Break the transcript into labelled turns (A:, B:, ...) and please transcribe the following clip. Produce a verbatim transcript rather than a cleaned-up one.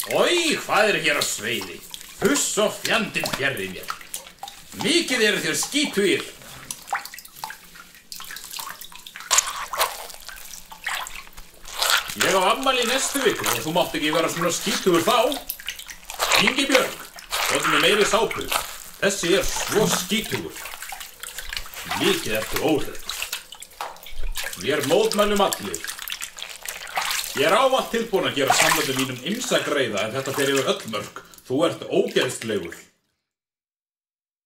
A: Oj, hvað er hér á sveiði? Huss og fjandinn fjarri mér. Mikið eru þér skítugir. Ég á afmæli í næstu viku og þú mátt ekki vera svona skítugur þá. Ingibjörg, þetta með meiri sápu. Þessi er svo skítugur. Mikið ertu óhreinn. Vér mótmælum allir. Ég er ávallt tilbúin að gera samlöndum mínum ýmsa greiða en þetta fer yfir öll mörk. Þú ert ógeðslegur.